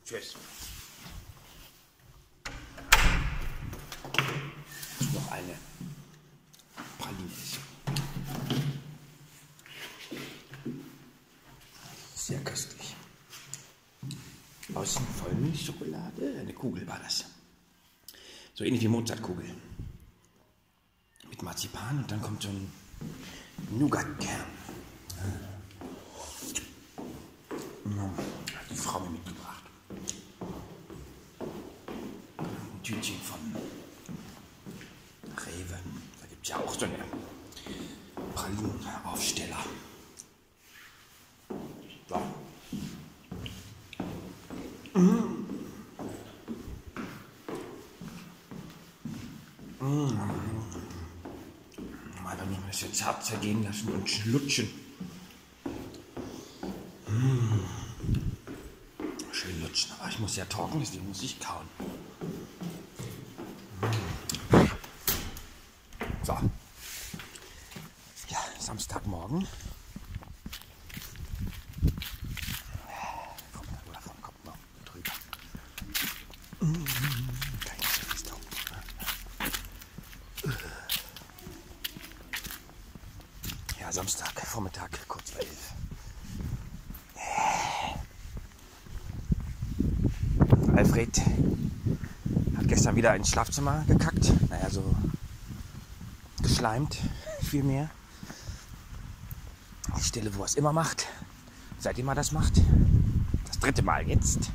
Tschüss. Noch eine Praline ist. Sehr köstlich. Außen Vollmilchschokolade, eine Kugel war das. So ähnlich wie Mozartkugel. Mit Marzipan und dann kommt so ein Nougatkern. Hat die Frau mir mitgebracht. Ein Tütchen von Rewe. Da gibt es ja auch so eine Pralinenaufsteller. So. Mal dann das jetzt zart zergehen lassen und lutschen. Schön lutschen, aber ich muss ja trocken, deswegen muss ich kauen. So. Ja, Samstagmorgen. Davon kommt noch drüber. Ja, Samstag, Vormittag, kurz vor 11. Alfred hat gestern wieder ins Schlafzimmer gekackt. Naja, so geschleimt, vielmehr. Die Stelle, wo er es immer macht. Seitdem er das macht. Das 3. Mal jetzt.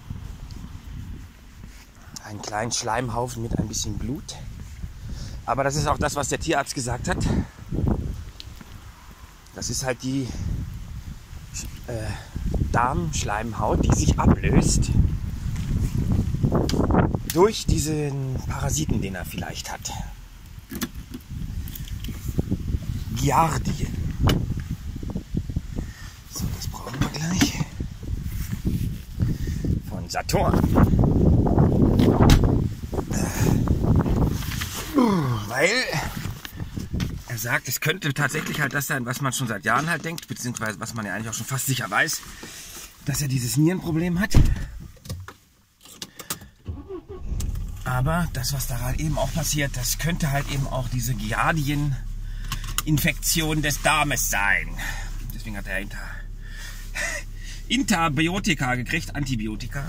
Einen kleinen Schleimhaufen mit ein bisschen Blut. Aber das ist auch das, was der Tierarzt gesagt hat. Das ist halt die Darmschleimhaut, die sich ablöst durch diesen Parasiten, den er vielleicht hat. Giardien. So, das brauchen wir gleich. Von Saturn. Weil er sagt, es könnte tatsächlich halt das sein, was man schon seit Jahren halt denkt, beziehungsweise was man ja eigentlich auch schon fast sicher weiß, dass er dieses Nierenproblem hat. Aber das, was da halt eben auch passiert, das könnte halt eben auch diese Giardien-Infektion des Darmes sein. Deswegen hat er Interbiotika gekriegt, Antibiotika.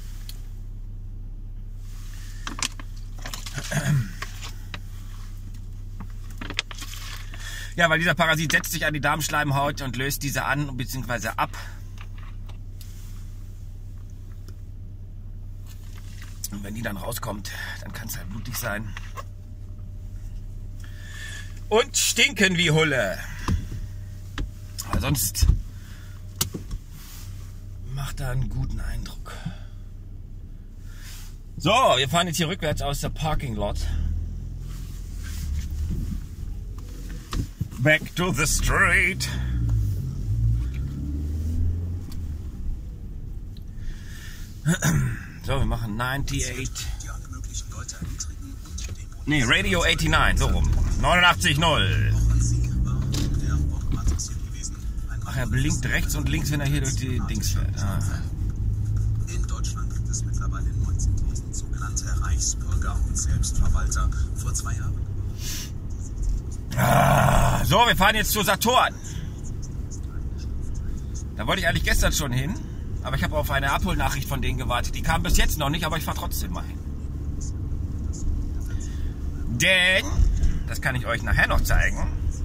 Ja, weil dieser Parasit setzt sich an die Darmschleimhaut und löst diese an bzw. ab. Und wenn die dann rauskommt, dann kann es halt blutig sein. Und stinken wie Hulle. Aber sonst macht er einen guten Eindruck. So, wir fahren jetzt hier rückwärts aus der Parking Lot. Back to the street. So, wir machen 98. Nee, Radio 89, so rum. 89,0. Ach, er blinkt rechts und links, wenn er hier durch die Dings fährt. Ah. In Deutschland gibt es mittlerweile 19.000 sogenannte Reichsbürger und Selbstverwalter. Vor 2 Jahren. Ah, so, wir fahren jetzt zu Saturn. Da wollte ich eigentlich gestern schon hin, aber ich habe auf eine Abholnachricht von denen gewartet. Die kam bis jetzt noch nicht, aber ich fahre trotzdem mal hin. Denn, das kann ich euch nachher noch zeigen,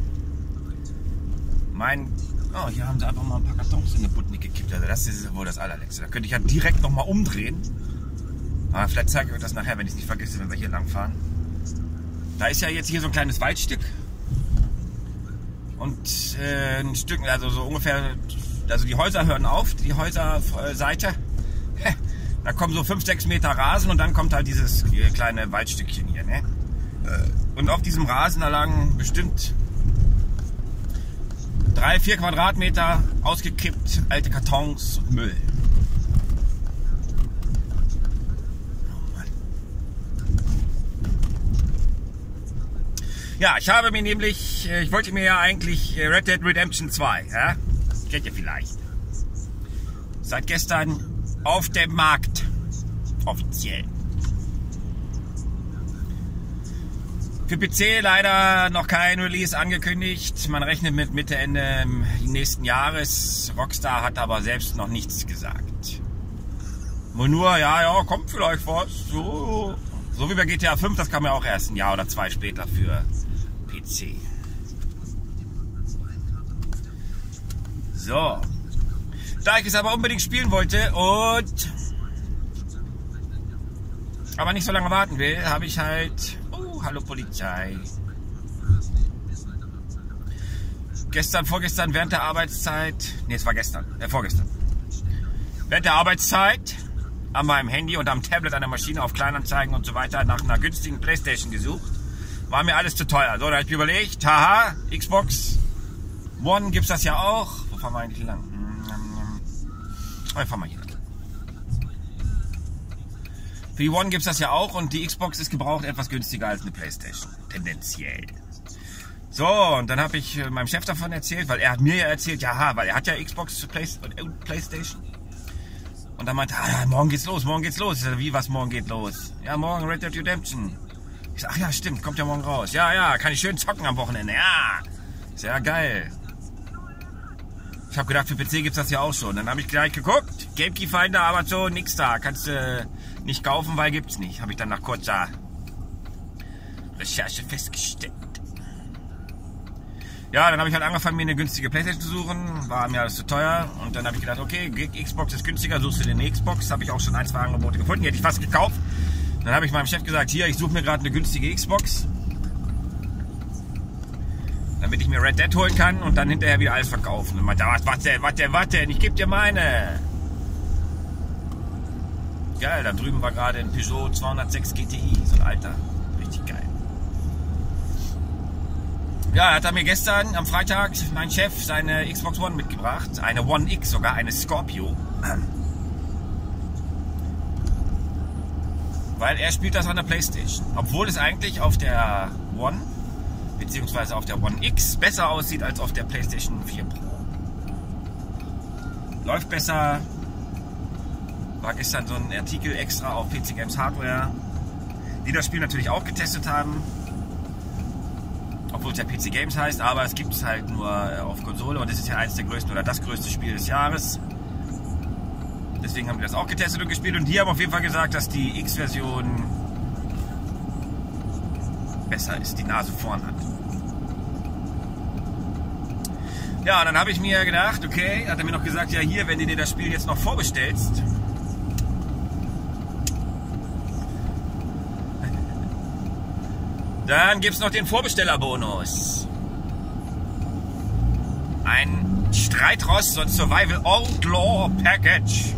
oh, hier haben sie einfach mal ein paar Kartons in eine Budnik gekippt. Also das ist wohl das Allerletzte. Da könnte ich ja direkt nochmal umdrehen. Aber vielleicht zeige ich euch das nachher, wenn ich es nicht vergesse, wenn wir hier lang fahren. Da ist ja jetzt hier so ein kleines Waldstück. Und ein Stück, also so ungefähr, also die Häuser hören auf, die Häuserseite. Da kommen so 5-6 Meter Rasen und dann kommt halt dieses kleine Waldstückchen hier. Ne? Und auf diesem Rasen da lagen bestimmt 3-4 Quadratmeter ausgekippt, alte Kartons und Müll. Ja, ich habe mir nämlich, ich wollte mir ja eigentlich Red Dead Redemption 2, ja? Kennt ihr vielleicht. Seit gestern auf dem Markt. Offiziell. Für PC leider noch kein Release angekündigt. Man rechnet mit Mitte, Ende nächsten Jahres. Rockstar hat aber selbst noch nichts gesagt. Nur, ja, kommt vielleicht was. So wie bei GTA 5, das kam ja auch erst ein Jahr oder zwei später für PC. So. Da ich es aber unbedingt spielen wollte und aber nicht so lange warten will, habe ich halt... hallo Polizei. Vorgestern während der Arbeitszeit... Ne, es war vorgestern. Während der Arbeitszeit an meinem Handy und am Tablet an der Maschine auf Kleinanzeigen und so weiter nach einer günstigen Playstation gesucht. War mir alles zu teuer. So, da habe ich mir überlegt, haha, Xbox One gibt's das ja auch. Wo fahren wir eigentlich lang? Fahren wir hier lang. Für die One gibt es das ja auch und die Xbox ist gebraucht etwas günstiger als eine Playstation. Tendenziell. So, und dann habe ich meinem Chef davon erzählt, weil er hat mir ja erzählt, ja, weil er hat ja Xbox und Playstation. Und dann meinte er, morgen geht's los. Ich sag, wie, was morgen geht los? Ja, morgen Red Dead Redemption. Ich sag, ach ja, stimmt, kommt ja morgen raus. Ja, kann ich schön zocken am Wochenende. Ja, ist ja geil. Ich habe gedacht, für PC gibt's das ja auch schon. Dann habe ich gleich geguckt, GameKey Finder, Amazon, nix da. Kannst du nicht kaufen, weil gibt's nicht. Habe ich dann nach kurzer Recherche festgestellt. Ja, dann habe ich halt angefangen, mir eine günstige Playstation zu suchen. War mir alles zu teuer. Und dann habe ich gedacht, okay, Xbox ist günstiger, suchst du den Xbox. Habe ich auch schon 1, 2 Angebote gefunden. Die hätte ich fast gekauft. Dann habe ich meinem Chef gesagt, hier, ich suche mir gerade eine günstige Xbox. Damit ich mir Red Dead holen kann und dann hinterher wieder alles verkaufen. Und meinte, was denn? Ich gebe dir meine. Geil, da drüben war gerade ein Peugeot 206 GTI, so ein alter. Richtig geil. Ja, hat er mir gestern am Freitag, mein Chef, seine Xbox One mitgebracht. Eine One X sogar, eine Scorpio. Weil er spielt das an der Playstation. Obwohl es eigentlich auf der One, beziehungsweise auf der One X, besser aussieht als auf der Playstation 4 Pro. Läuft besser. War gestern so ein Artikel extra auf PC Games Hardware, die das Spiel natürlich auch getestet haben. Obwohl es ja PC Games heißt, aber es gibt es halt nur auf Konsole und es ist ja eines der größten oder das größte Spiel des Jahres. Deswegen haben wir das auch getestet und gespielt und die haben auf jeden Fall gesagt, dass die X-Version besser ist, die Nase vorn hat. Ja, und dann habe ich mir gedacht, okay, hat er mir noch gesagt, ja hier, wenn du dir das Spiel jetzt noch vorbestellst, dann gibt es noch den Vorbestellerbonus. Ein Streitross und Survival Outlaw Package.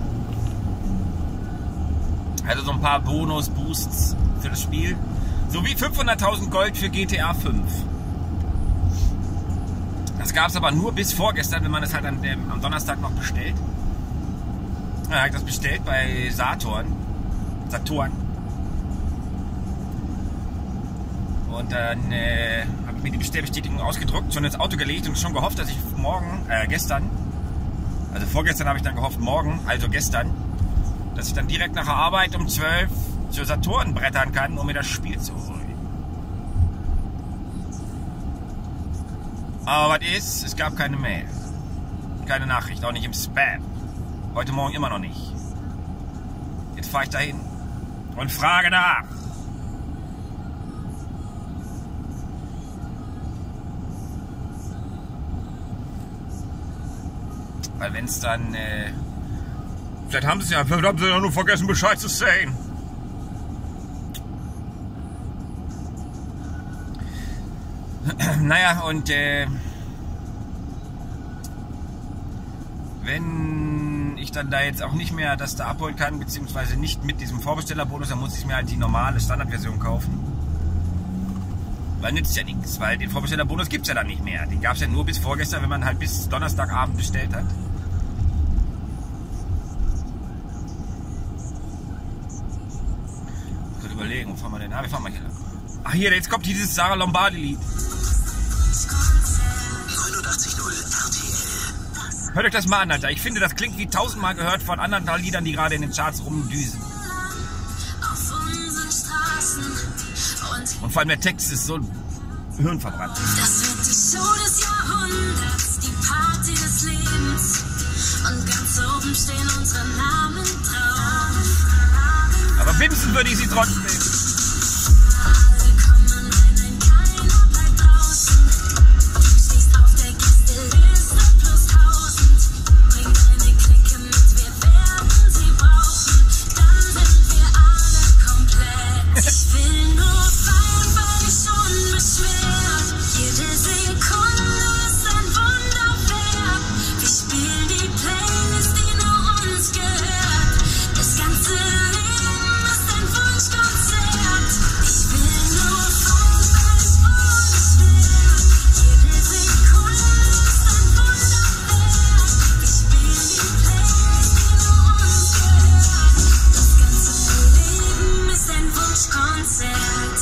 Also so ein paar Bonus-Boosts für das Spiel. Sowie 500.000 Gold für GTA 5. Das gab es aber nur bis vorgestern, wenn man es halt am Donnerstag noch bestellt. Ja, habe ich das bestellt bei Saturn. Und dann habe ich mir die Bestellbestätigung ausgedruckt, schon ins Auto gelegt und schon gehofft, dass ich vorgestern habe ich dann gehofft, morgen, also gestern, dass ich dann direkt nach der Arbeit um 12 zur Saturn brettern kann, um mir das Spiel zu holen. Aber was ist? Es gab keine Mail. Keine Nachricht, auch nicht im Spam. Heute Morgen immer noch nicht. Jetzt fahre ich dahin und frage nach. Weil wenn es dann... vielleicht haben sie ja nur vergessen, Bescheid zu sagen. Naja, und wenn ich dann da jetzt auch nicht mehr das da abholen kann, beziehungsweise nicht mit diesem Vorbestellerbonus, dann muss ich mir halt die normale Standardversion kaufen. Weil nützt ja nichts, weil den Vorbestellerbonus gibt es ja dann nicht mehr. Den gab es ja nur bis vorgestern, wenn man halt bis Donnerstagabend bestellt hat. Ich könnte überlegen, wo fahren wir denn? Wir fahren mal hier lang. Ach hier, jetzt kommt dieses Sarah Lombardi-Lied. 89.0 RTL. Hört euch das mal an, Alter. Ich finde, das klingt wie 1000-mal gehört von anderen Liedern, die gerade in den Charts rumdüsen. Und vor allem der Text ist so hirnverbrannt. Das wird die Show des Jahrhunderts, die Party des Lebens. Und ganz oben stehen unsere Namen drauf. Aber bimsen würde ich sie trotzdem. Alle kommen rein, nein, keiner bleibt draußen. Du stehst auf der Gästeliste plus 1000. Bring deine Clique mit, wir werden sie brauchen. Dann sind wir alle komplett. Ich will nur feiern, völlig unbeschwert. Jede Sekunde ist ein Wunderwerk. Wir spielen die Playlist, die nur uns gehört. Das ganze Leben ist ein Wunschkonzert. Ich will nur feiern, völlig unbeschwert. Jede Sekunde ist ein Wunderwerk. Wir spielen die Playlist, die nur uns gehört. Das ganze Leben ist ein Wunschkonzert.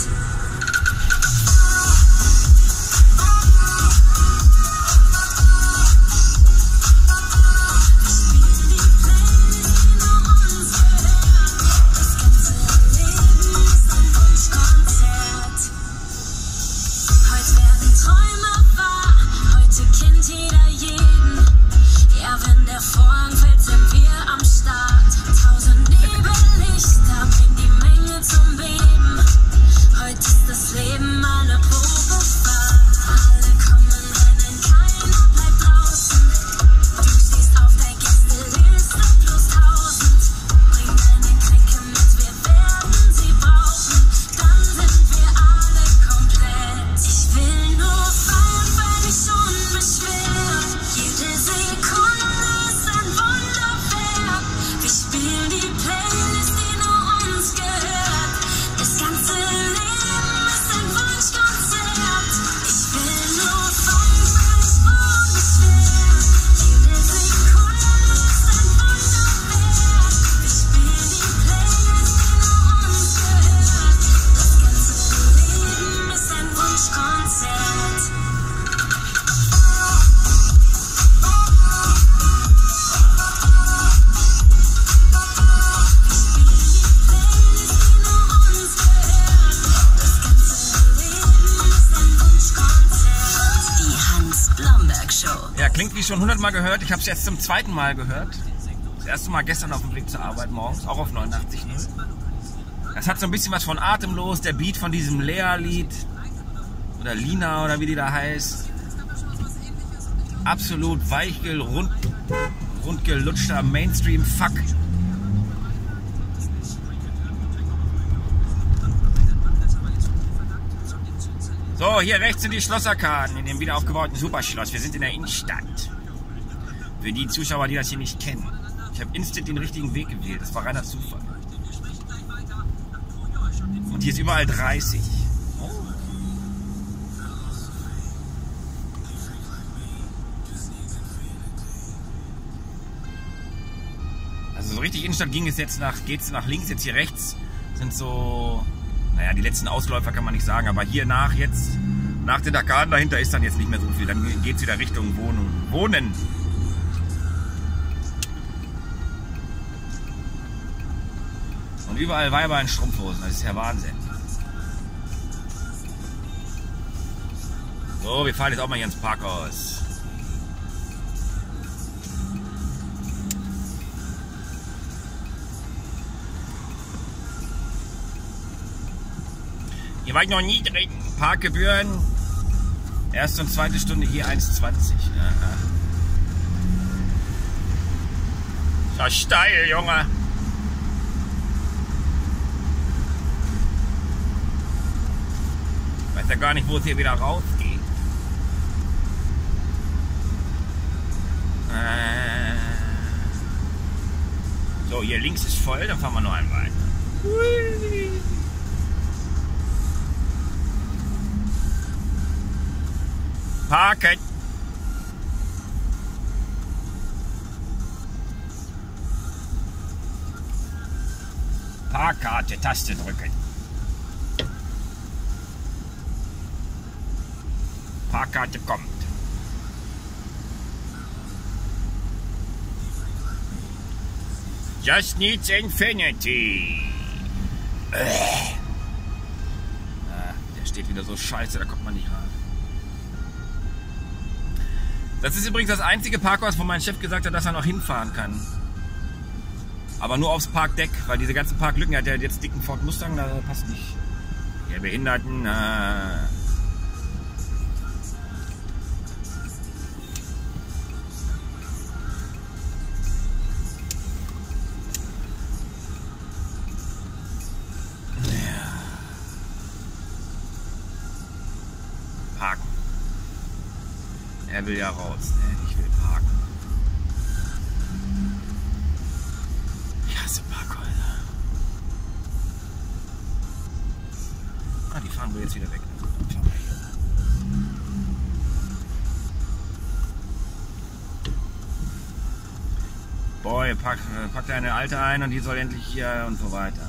Heute werden Träume wahr, heute kennt jeder jeden. Ja, wenn der Vorhang fällt, sind wir am Start. 1000 Nebellichter bringen die Menge zum Beben. Heute ist das Leben eine Probefahrt. Alle kommen rein, nein, keiner bleibt draußen. Du stehst auf der Gästeliste plus 1000. Bring deine Clique mit, wir werden sie brauchen. Dann sind wir alle komplett. Ich will nur feiern, völlig unbeschwert. Jede Sekunde ist ein Wunderwerk. Wir spielen die Playlist, die nur uns gehört. Das ganze Leben ist ein Wunschkonzert. Ich will nur feiern, völlig unbeschwert. Jede Sekunde ist ein Wunderwerk. Wir spielen die Playlist, die nur uns gehört. Das ganze Leben ist ein Wunschkonzert. Die Hans-Blomberg-Show. Ja, klingt wie schon 100-mal gehört. Ich habe es jetzt zum 2. Mal gehört. Das erste Mal gestern auf dem Weg zur Arbeit morgens, auch auf 89.0. Das hat so ein bisschen was von Atemlos, der Beat von diesem Lea-Lied. Oder Lina oder wie die da heißt. Absolut rundgelutschter Mainstream-Fuck. So, hier rechts sind die Schlosserkarten in dem wieder aufgebauten Superschloss. Wir sind in der Innenstadt. Für die Zuschauer, die das hier nicht kennen. Ich habe instant den richtigen Weg gewählt. Das war reiner Zufall. Und hier ist überall 30. Also so richtig Innenstadt ging es jetzt geht's nach links, jetzt hier rechts sind so, naja, die letzten Ausläufer kann man nicht sagen, aber hier nach den Arkaden dahinter ist dann jetzt nicht mehr so viel, dann geht es wieder Richtung Wohnen. Und überall Weiber in Strumpfhosen, das ist ja Wahnsinn. So, wir fahren jetzt auch mal hier ins Parkhaus. Hier war ich noch nie drin. Parkgebühren, erste und zweite Stunde hier 1,20. Ja, steil, Junge. Weiß ja gar nicht, wo es hier wieder rausgeht. So, hier links ist voll, dann fahren wir noch einen weiter. Parken! Parkkarte, Taste drücken. Parkkarte kommt. Just needs Infinity. Der steht wieder so scheiße, da kommt man nicht rein. Das ist übrigens das einzige Parkhaus, wo mein Chef gesagt hat, dass er noch hinfahren kann. Aber nur aufs Parkdeck, weil diese ganzen Parklücken, hat der jetzt dicken Ford Mustang, da passt nicht. Der Behinderten. Parken. Er will ja raus. Ich will parken. Ich hasse Parkhäuser. Ah, die fahren wohl jetzt wieder weg. Dann fahren wir hier. Boy, pack deine Alte ein und die soll endlich hier und so weiter.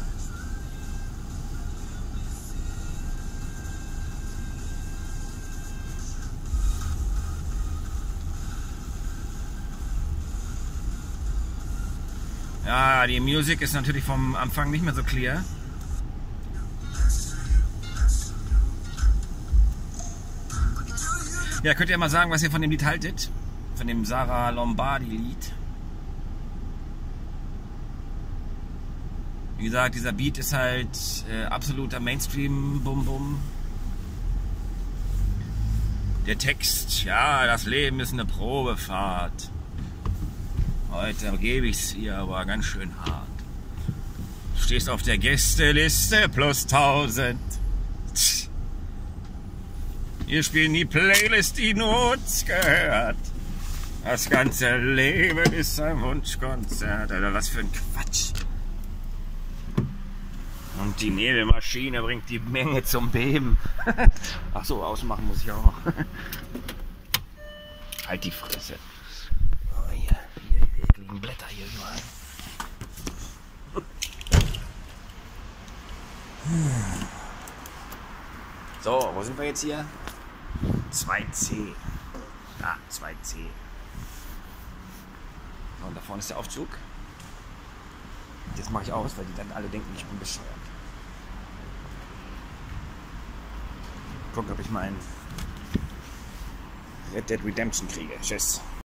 Ja, die Musik ist natürlich vom Anfang nicht mehr so clear. Ja, könnt ihr mal sagen, was ihr von dem Lied haltet? Von dem Sarah Lombardi-Lied. Wie gesagt, dieser Beat ist halt absoluter Mainstream-Bum-Bum. Der Text, ja, das Leben ist eine Probefahrt. Heute gebe ich es ihr aber ganz schön hart. Du stehst auf der Gästeliste plus 1000. Wir spielen die Playlist, die nur uns gehört. Das ganze Leben ist ein Wunschkonzert. Oder was für ein Quatsch. Und die Nebelmaschine bringt die Menge zum Beben. Ach so, ausmachen muss ich auch. Halt die Fresse. Oh, hier liegen Blätter hier überall. So, wo sind wir jetzt hier? 2C. Ah, 2C. So, und da vorne ist der Aufzug. Das mache ich aus, weil die dann alle denken, ich bin bescheuert. Gucken, ob ich meinen Red Dead Redemption kriege. Tschüss.